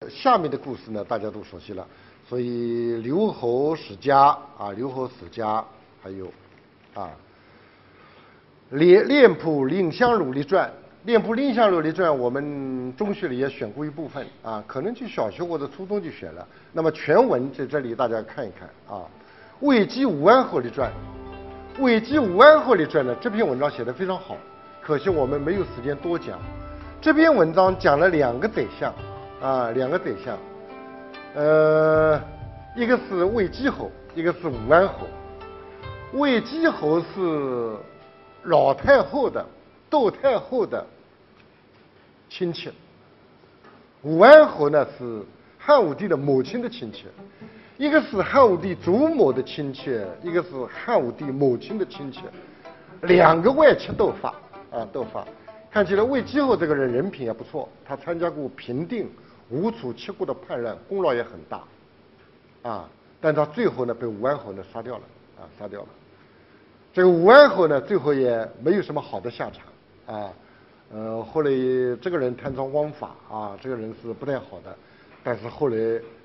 下面的故事呢，大家都熟悉了，所以刘侯史家啊，刘侯史家，还有啊，脸谱蔺相如列传，脸谱蔺相如列传，我们中学里也选过一部分啊，可能就小学或者初中就选了。那么全文在这里大家看一看啊，魏姬武安侯列传，魏姬武安侯列传呢，这篇文章写得非常好，可惜我们没有时间多讲。这篇文章讲了两个宰相。两个宰相，一个是魏姬侯，一个是武安侯。魏姬侯是老太后的、窦太后的亲戚，武安侯呢是汉武帝的母亲的亲戚，一个是汉武帝祖母的亲戚，一个是汉武帝母亲的亲戚，两个外戚斗法啊，斗法。看起来魏姬侯这个人品也不错，他参加过平定吴楚七国的叛乱，功劳也很大，啊，但他最后呢被武安侯呢杀掉了，杀掉了。这个武安侯呢最后也没有什么好的下场，后来这个人贪赃枉法啊，这个人是不太好的，但是后来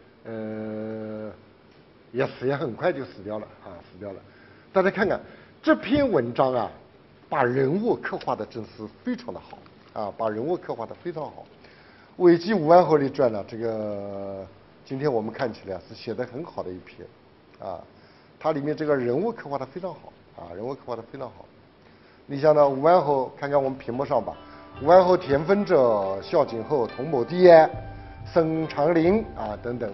也很快就死掉了死掉了。大家看看这篇文章啊，把人物刻画的真是非常的好把人物刻画的非常好。魏姬武安侯列传呢，这个今天我们看起来是写的很好的一篇它里面这个人物刻画的非常好人物刻画的非常好。你像呢，武安侯，看看我们屏幕上吧，武安侯田丰者，孝景后同母弟也，生长陵等等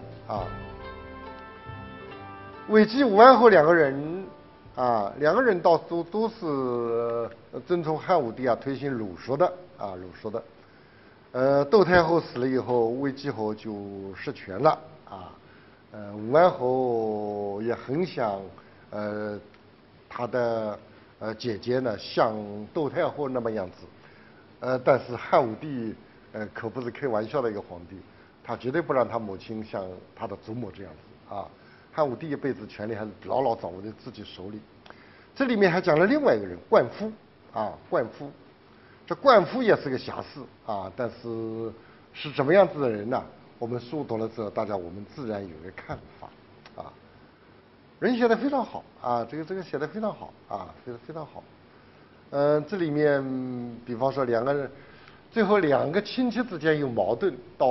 魏姬武安侯两个人倒都是遵从汉武帝推行儒术的儒术的。窦太后死了以后，魏姬侯就失权了武安侯也很想他的姐姐呢像窦太后那么样子，但是汉武帝可不是开玩笑的一个皇帝，他绝对不让他母亲像他的祖母这样子汉武帝一辈子权力还是牢牢掌握在自己手里。这里面还讲了另外一个人灌夫灌夫。这灌夫也是个侠士但是是怎么样子的人呢？我们书读了之后，我们自然有个看法人写的非常好这个写的非常好写的非常好。这里面比方说两个人，最后两个亲戚之间有矛盾，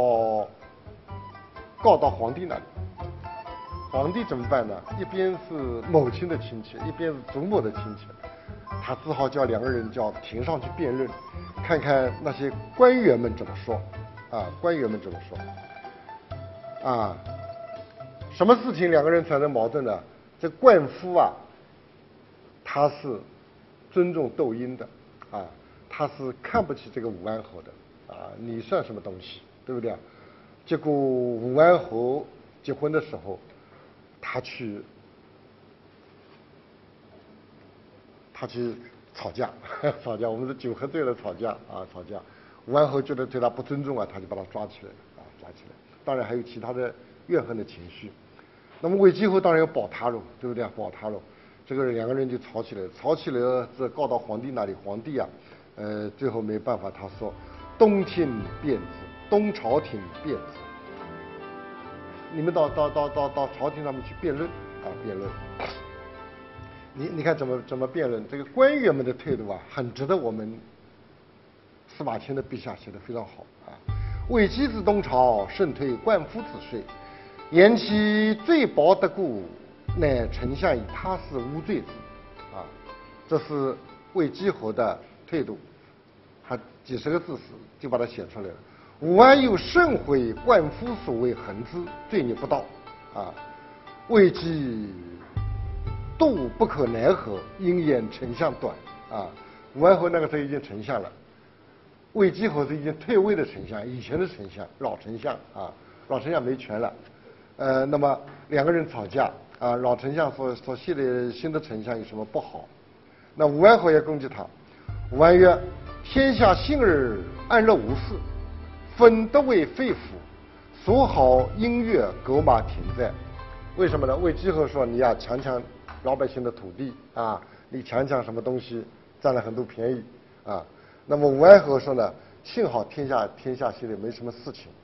告到皇帝那里。皇帝怎么办呢？一边是母亲的亲戚，一边是祖母的亲戚。他只好叫两个人庭上去辩论，看看那些官员们怎么说官员们怎么说什么事情两个人产生矛盾呢？这灌夫他是尊重窦婴的他是看不起这个武安侯的你算什么东西，对不对？结果武安侯结婚的时候，他去吵架我们是酒喝醉了吵架武安侯觉得对他不尊重他就把他抓起来抓起来。当然还有其他的怨恨的情绪。那么魏姬侯当然要保他喽，对不对？保他喽。这个两个人就吵起来了，这告到皇帝那里，皇帝最后没办法，他说东朝廷变之，你们到朝廷上面去辩论辩论。你看怎么辩论？这个官员们的态度很值得我们司马迁的笔下写得非常好魏姬之东朝，甚退灌夫之税，言其罪薄得故，乃丞相以他事无罪之这是魏姬侯的态度，他几十个字就把它写出来了。武安又甚悔灌夫所谓横之，罪孽不道魏姬度不可奈何，因言丞相短武安侯那个时候已经丞相了，魏姬侯是已经退位的丞相，以前的丞相，老丞相老丞相没权了。那么两个人吵架老丞相说现在新的丞相有什么不好？那武安侯也攻击他。武安曰：天下幸而安乐无事，分得为肺腑，所好音乐狗马田在。为什么呢？魏姬侯说你强老百姓的土地你抢什么东西，占了很多便宜那么武安侯说呢，幸好天下现在没什么事情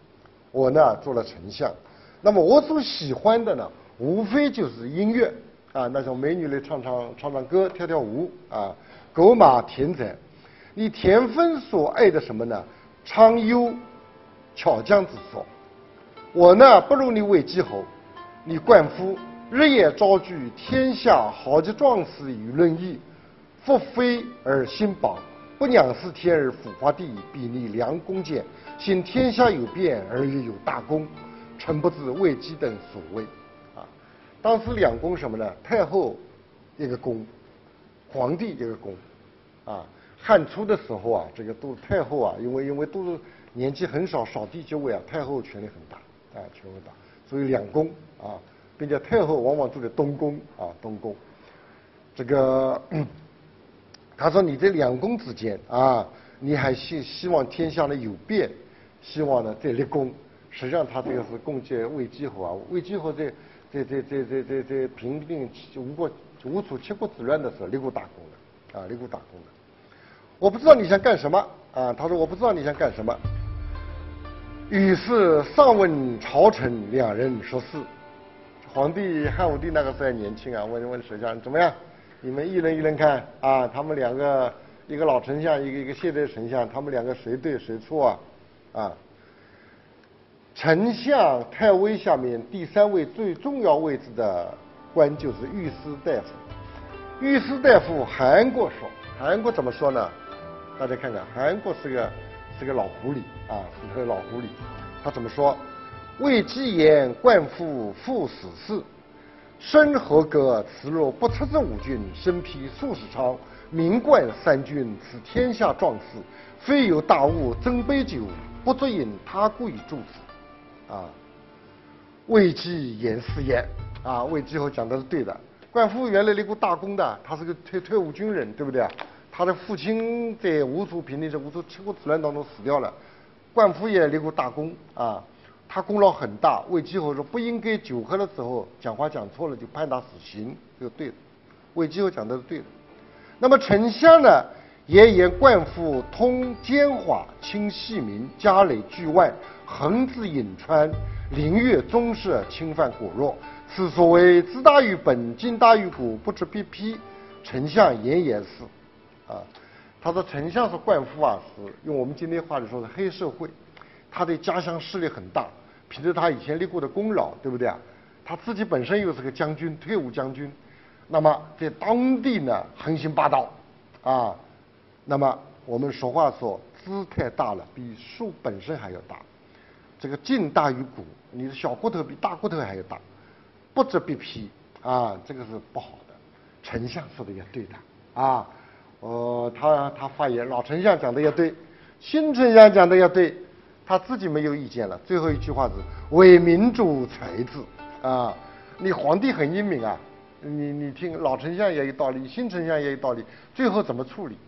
我呢做了丞相。那么我所喜欢的呢，无非就是音乐啊，那种美女来唱唱歌、跳跳舞啊，狗马田宅。你田丰所爱的什么呢？昌幽巧匠之说。我呢不如你韦继侯，你灌夫日夜招聚天下豪杰壮士于论议，复非而兴邦，不仰视天而腐化地，比拟良弓箭，行天下有变而又有大功，臣不知魏姬等所谓。啊，当时两功什么呢？太后一个功，皇帝一个功。啊，汉初的时候啊，这个都太后啊，因为都是年纪很少，少帝即位啊，太后权力很大，啊，权力很大，所以两宫啊，并且太后往往住在东宫啊，东宫。这个，他说你这两宫之间啊，你还希望天下呢有变，希望呢再立功。实际上他这个是攻击魏继侯啊，魏继侯在平定吴楚七国之乱的时候立过大功的啊，立过大功的。我不知道你想干什么啊？他说我不知道你想干什么。于是上问朝臣两人说是。皇帝汉武帝那个时候还年轻啊，问丞相怎么样？你们议论看啊，他们两个一个老丞相，一个现代丞相，他们两个谁对谁错啊？啊，丞相太尉下面第三位最重要位置的官就是御史大夫。御史大夫韩国说，韩国怎么说呢？大家看看，韩国是个老狐狸啊，是个老狐狸。他怎么说？魏姬言冠夫副死事，身合格，此若不测之五军，身披数十昌，名冠三军，此天下壮士，非有大物斟杯酒，不足饮他故以助之。啊，魏姬言是言啊，魏继侯讲的是对的。冠夫原来立过大功的，他是个退伍军人，对不对？他的父亲在吴楚平定这吴楚七国之乱当中死掉了，冠夫也立过大功啊，他功劳很大。魏继侯说不应该酒喝了之后讲话讲错了就判他死刑，这个对的。魏继侯讲的是对的。那么丞相呢，也言冠夫通奸猾，轻细民，家累巨万，横至颍川，凌越宗室，侵犯果弱。此所谓自大于本，近大于古，不知必批。丞相言也是。啊，他说丞相是冠夫啊，是用我们今天话来说是黑社会，他对家乡势力很大，凭着他以前立过的功劳，对不对啊？他自己本身又是个将军，退伍将军，那么在当地呢横行霸道，啊，那么我们俗话说姿太大了，比树本身还要大，这个近大于骨，你的小骨头比大骨头还要大，不知必批啊，这个是不好的。丞相说的也对的啊。他发言，老丞相讲的也对，新丞相讲的也对，他自己没有意见了。最后一句话是为民主才智啊，你皇帝很英明啊，你听老丞相也有道理，新丞相也有道理，最后怎么处理？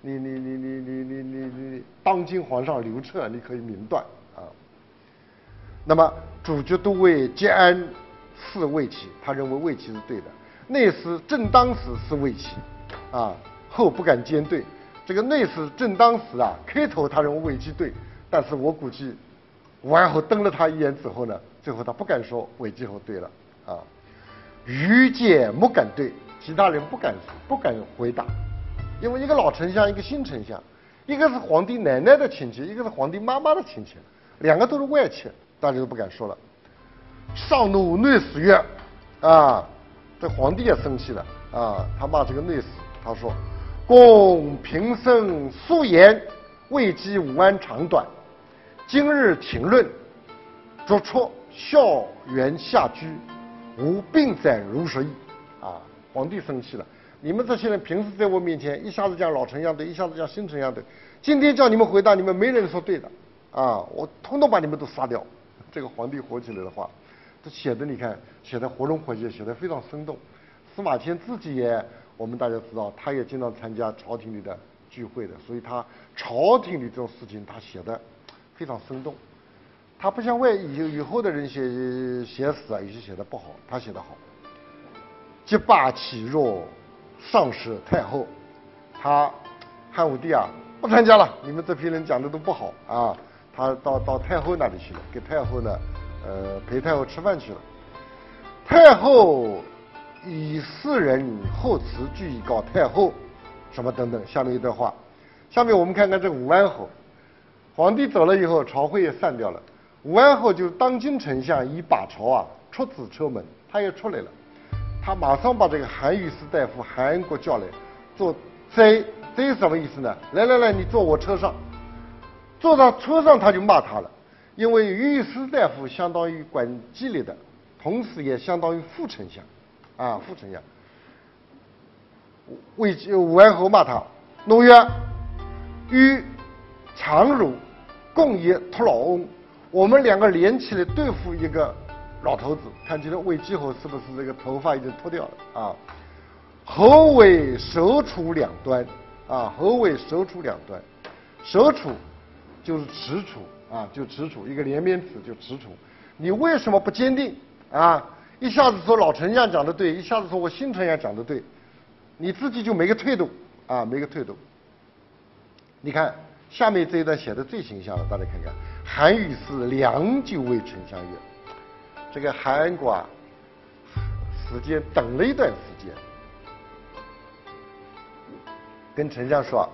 你当今皇上刘彻，你可以明断啊。那么主角都尉节安是魏齐，他认为魏齐是对的，内史正当时是魏齐啊。后不敢兼对，这个内史正当时啊，开头他认为魏继对，但是我估计完后瞪了他一眼之后呢，最后他不敢说魏继侯对了啊。余皆不敢对，其他人不敢回答，因为一个老丞相，一个新丞相，一个是皇帝奶奶的亲戚，一个是皇帝妈妈的亲戚，两个都是外戚，大家都不敢说了。上怒内史曰：“啊，这皇帝也生气了啊，他骂这个内史，他说。”公平生素言，未及武安长短。今日庭论，逐出校园下居，无并载如实矣。啊，皇帝生气了，你们这些人平时在我面前一下子讲老丞相对，一下子讲新丞相对，今天叫你们回答，你们没人说对的啊，我统统把你们都杀掉。这个皇帝火起来的话，这写的你看写的活龙活现，写的非常生动。司马迁自己也。我们大家知道，他也经常参加朝廷里的聚会的，所以他朝廷里这种事情他写的非常生动。他不像以后的人写史啊，有些写的不好，他写的好。击罢启若上使太后，他汉武帝啊不参加了，你们这批人讲的都不好啊， 他到太后那里去了，给太后呢，陪太后吃饭去了。太后以世人后辞俱以告太后，什么等等，下面一段话。下面我们看看这武安侯，皇帝走了以后，朝会也散掉了。武安侯就是当今丞相以把朝啊出子车门，他也出来了。他马上把这个韩愈士大夫韩安国叫来，做贼是什么意思呢？来，你坐我车上。坐到车上他就骂他了，因为御史大夫相当于管纪律的，同时也相当于副丞相，副丞相。武安侯骂他，侬曰与常汝共也托老翁，我们两个连起来对付一个老头子，看起来魏继侯是不是这个头发已经秃掉了啊？侯为手处两端侯为手处两端，手处就是踟蹰就踟蹰，一个连绵词就踟蹰。你为什么不坚定一下子说老丞相讲的对，一下子说我新丞相讲的对，你自己就没个态度没个态度。你看下面这一段写的最形象了，大家看看，韩愈是良久为丞相也。这个韩安国时间等了一段时间，跟丞相说。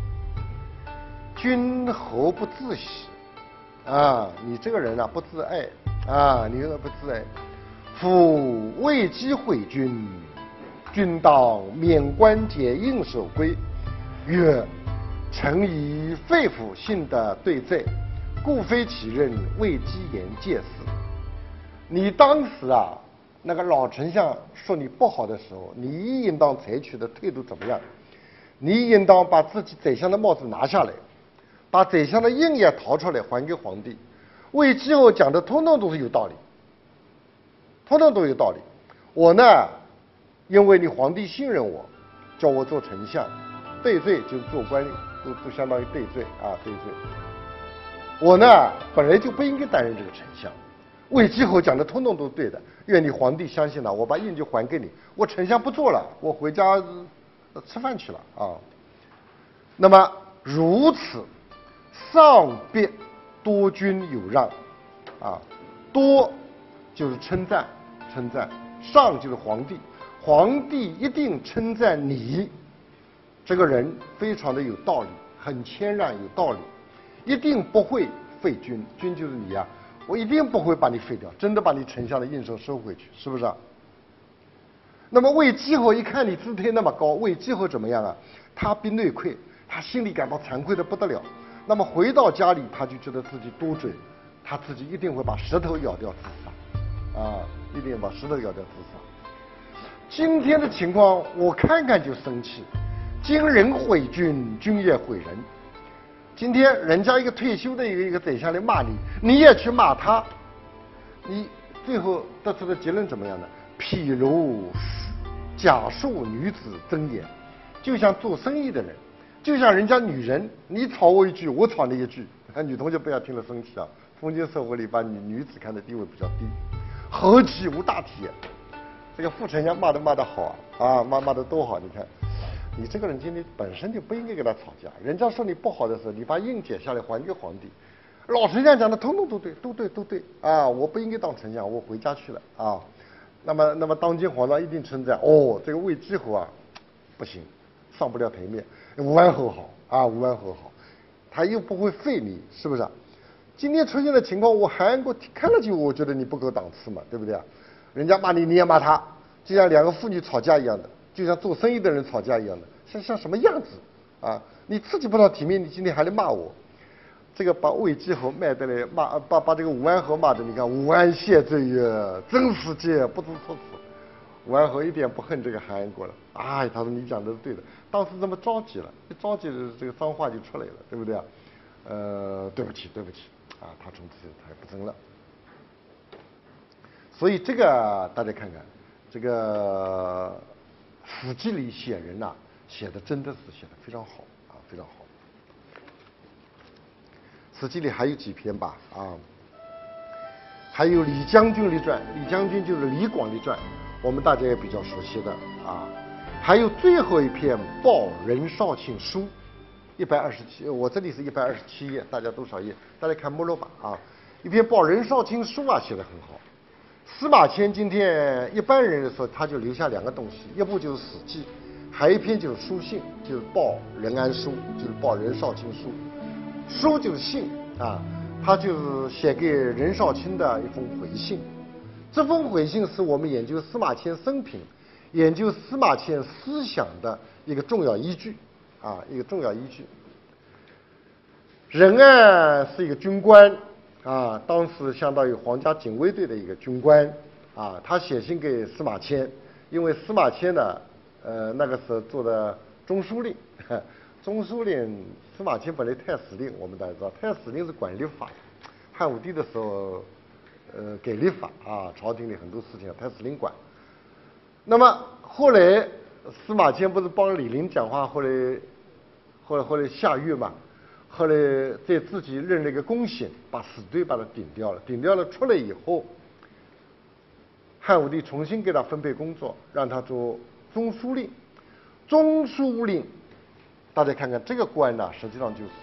君侯不自喜你这个人不自爱你这个不自爱。夫未及毁君，君当免官解应守规。曰：臣以肺腑信得对罪，故非其任，未及言戒事。你当时那个老丞相说你不好的时候，你应当采取的态度怎么样？你应当把自己宰相的帽子拿下来，把宰相的印也掏出来还给皇帝。魏继侯讲的通通都是有道理，通通都有道理。我呢，因为你皇帝信任我，叫我做丞相，对罪就是做官，都相当于对罪对罪。我呢本来就不应该担任这个丞相。魏继侯讲的通通都对的，愿你皇帝相信了，我把印就还给你，我丞相不做了，我回家吃饭去了那么如此，上必多君有让多就是称赞，上就是皇帝，皇帝一定称赞你这个人非常的有道理，很谦让有道理，一定不会废君，君就是你我一定不会把你废掉，真的把你丞相的印绶收回去，是不是那么魏继侯一看你姿态那么高，魏继侯怎么样他必内愧，他心里感到惭愧的不得了。那么回到家里，他就觉得自己多嘴，他自己一定会把石头咬掉自杀一定把石头咬掉自杀。今天的情况我看看就生气，今人毁君，君也毁人。今天人家一个退休的一个宰相来骂你，你也去骂他，你最后得出的结论怎么样呢？譬如假述女子真言，就像做生意的人，就像人家女人，你吵我一句，我吵你一句，女同学不要听了生气封建社会里把女子看的地位比较低，和气无大体。这个副丞相骂得好骂得多好，你看。你这个人今天本身就不应该跟他吵架，人家说你不好的时候，你把印解下来还给皇帝。老丞相讲的通通都对我不应该当丞相，我回家去了那么当今皇上一定称赞这个魏继侯不行，上不了台面。武安侯好武安侯好，他又不会废你，是不是今天出现的情况，我韩安国看了就我觉得你不够档次嘛，对不对人家骂你，你也骂他，就像两个妇女吵架一样的。就像做生意的人吵架一样的，像什么样子你自己不知道体面，你今天还来骂我，这个把魏继侯卖得来骂，把这个武安侯骂的，你看武安谢罪也，真是介不知措辞。武安侯一点不恨这个韩安国了，他说你讲的是对的，当时这么着急了，一着急这个脏话就出来了，对不对对不起他从此他也不争了。所以这个大家看看这个。史记里写人写的真的是写的非常好非常好。史记里还有几篇吧还有李将军列传，李将军就是李广列传，我们大家也比较熟悉的还有最后一篇报任少卿书， 127，我这里是127页，大家多少页？大家看目录吧啊。一篇报任少卿书啊，写得很好。司马迁今天一般人说他就留下2个东西，一部就是《史记》，还有一篇就是书信，就是报任安书，就是报任少卿书。书就是信啊，他就是写给任少卿的一封回信。这封回信是我们研究司马迁生平、研究司马迁思想的一个重要依据啊，一个重要依据。任安是一个军官啊，当时相当于皇家警卫队的一个军官啊，他写信给司马迁，因为司马迁呢，那个时候做的中书令，中书令司马迁本来太史令，我们大家知道，太史令是管理法的，汉武帝的时候，给立法啊，朝廷里很多事情太史令管。那么后来司马迁不是帮李陵讲话，后来下狱嘛。后来在自己任了一个公省，把死罪把他顶掉了。顶掉了出来以后，汉武帝重新给他分配工作，让他做中书令。中书令，大家看看这个官呢，实际上就是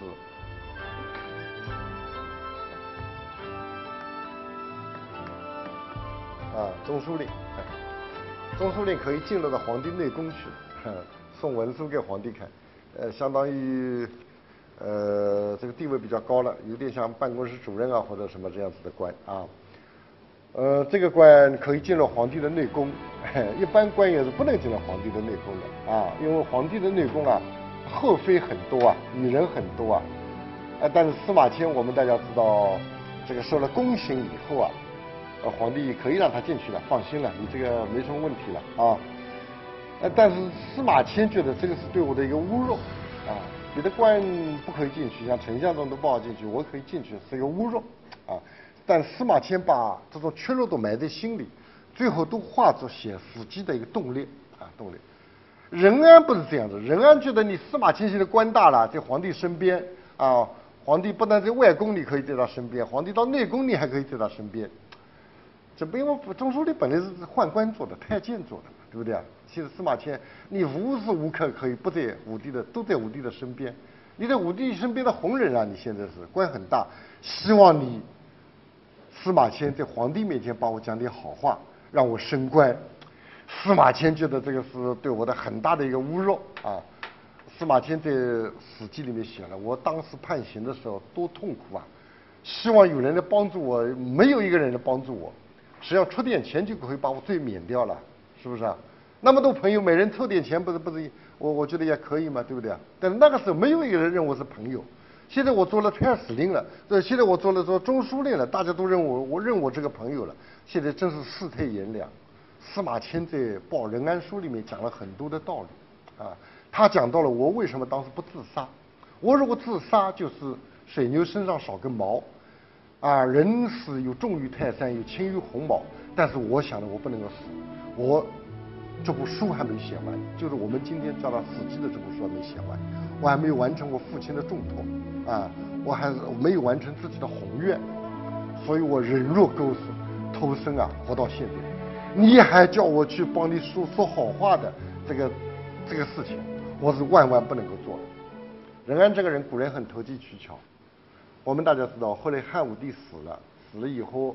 中书令。中书令可以进入到皇帝内宫去，送文书给皇帝看，相当于。这个地位比较高了，有点像办公室主任啊或者什么这样子的官啊。这个官可以进入皇帝的内宫，一般官员是不能进入皇帝的内宫的啊，因为皇帝的内宫啊，后妃很多啊，女人很多啊。但是司马迁我们大家知道，这个受了宫刑以后啊，皇帝可以让他进去了，放心了，你这个没什么问题了啊。但是司马迁觉得这个是对我的一个侮辱啊。别的官不可以进去，像丞相这种都不好进去，我可以进去，是一个侮辱啊！但司马迁把这种屈辱都埋在心里，最后都化作写《史记》的一个动力啊，动力。任安不是这样子，任安觉得你司马迁现在官大了，在皇帝身边啊，皇帝不但在外宫你可以在他身边，皇帝到内宫你还可以在他身边。这不因为中书令本来是宦官做的，太监做的，对不对啊？其实司马迁，你无时无刻可以不在武帝的，都在武帝的身边。你在武帝身边的红人啊，你现在是官很大，希望你司马迁在皇帝面前帮我讲点好话，让我升官。司马迁觉得这个是对我的很大的一个侮辱啊。司马迁在《史记》里面写了，我当时判刑的时候多痛苦啊，希望有人来帮助我，没有一个人来帮助我，只要出点钱就可以把我罪免掉了，是不是啊？那么多朋友，每人凑点钱，不是，我觉得也可以嘛，对不对啊？但是那个时候没有一个人认我是朋友。现在我做了太史令了，现在我做中书令了，大家都认我认我这个朋友了。现在真是世态炎凉。司马迁在《报任安书》里面讲了很多的道理啊，他讲到了我为什么当时不自杀。我如果自杀，就是水牛身上少根毛啊，人死有重于泰山，有轻于鸿毛。但是我想的，我不能够死，我这部书还没写完，就是我们今天叫它《史记》的这部书还没写完，我还没有完成我父亲的重托啊，我还没有完成自己的宏愿，所以我忍辱偷生啊，活到现在。你还叫我去帮你说好话的这个事情，我是万万不能够做的。任安这个人，古人很投机取巧。我们大家知道，后来汉武帝死了以后，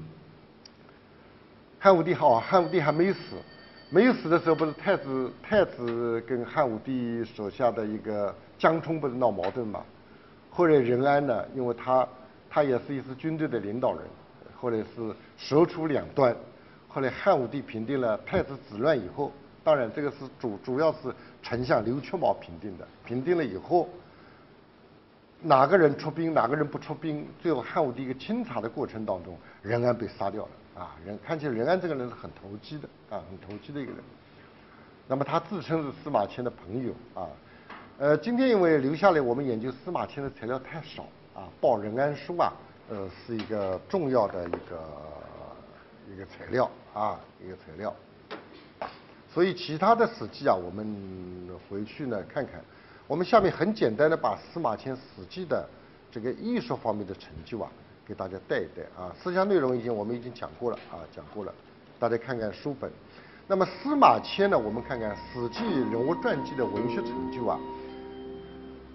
汉武帝还没死。没有死的时候，不是太子跟汉武帝手下的一个江充不是闹矛盾嘛？后来任安呢，因为他也是一支军队的领导人，后来是手处两端。后来汉武帝平定了太子子乱以后，当然这个是主要是丞相刘缺茂平定的。平定了以后，哪个人出兵，哪个人不出兵，最后汉武帝一个清查的过程当中，任安被杀掉了。看起来任安这个人是很投机的很投机的一个人。那么他自称是司马迁的朋友今天因为留下来我们研究司马迁的材料太少报任安书是一个重要的一个材料一个材料。所以其他的史记我们回去呢看看。我们下面很简单的把司马迁史记的这个艺术方面的成就给大家带一带思想内容我们已经讲过了大家看看书本。那么司马迁呢，我们看看《史记》人物传记的文学成就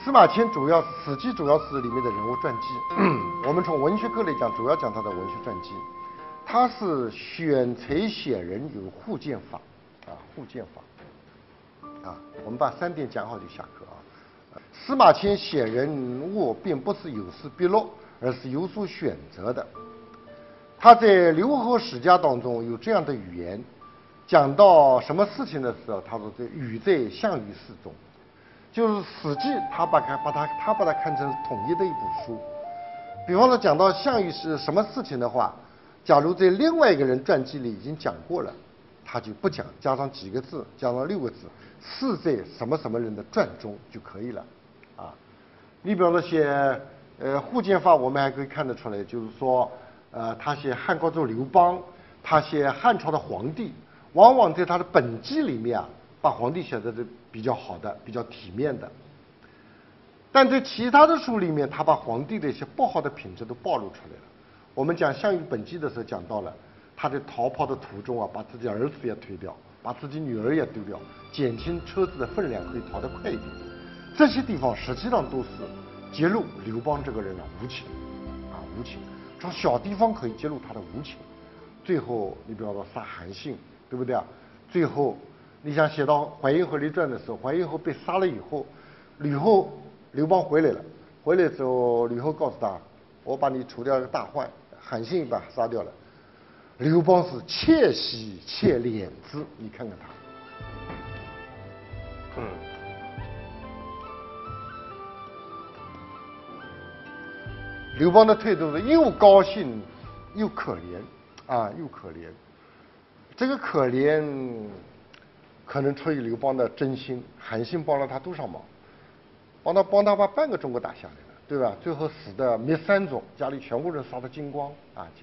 司马迁《史记》主要是里面的人物传记。我们从文学科来讲，主要讲他的文学传记。他是选才写人有互鉴法，互鉴法。我们把3点讲好就下课啊。司马迁写人物并不是有失必落，而是有所选择的。他在刘侯史家当中有这样的语言，讲到什么事情的时候，他说这语在项羽事中。就是《史记》，他把它看成统一的一部书。比方说讲到项羽是什么事情的话，假如在另外一个人传记里已经讲过了，他就不讲，加上几个字，加上6个字，是在什么什么人的传中就可以了。你比方说写互鉴法，我们还可以看得出来，就是说他写汉高祖刘邦，他写汉朝的皇帝，往往在他的本纪里面把皇帝写的是比较好的，比较体面的。但在其他的书里面，他把皇帝的一些不好的品质都暴露出来了。我们讲《项羽本纪》的时候讲到了，他在逃跑的途中把自己儿子也推掉，把自己女儿也丢掉，减轻车子的分量，可以逃得快一点。这些地方实际上都是揭露刘邦这个人无情，无情。从小地方可以揭露他的无情。最后你比方说杀韩信，对不对啊？最后你想写到淮阴侯列传的时候，淮阴侯被杀了以后，刘邦回来了，回来之后吕后告诉他，我把你除掉一个大患，韩信把他杀掉了。刘邦是窃喜且怜之，你看看他。刘邦的态度是又高兴又可怜又可怜。这个可怜可能出于刘邦的真心，韩信帮了他多少忙，帮他把半个中国打下来了，对吧？最后死的灭3族，家里全部人杀得精光。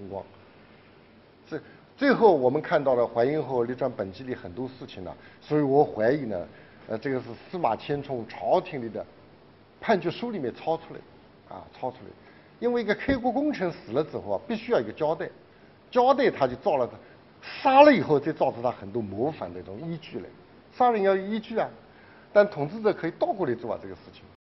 最后我们看到了淮阴侯列传本纪里很多事情所以我怀疑呢，这个是司马迁从朝廷里的判决书里面抄出来。因为一个开国功臣死了之后必须要有一个交代他就造了他，杀了以后再造出他很多谋反的这种依据来，杀人要有依据但统治者可以倒过来做这个事情。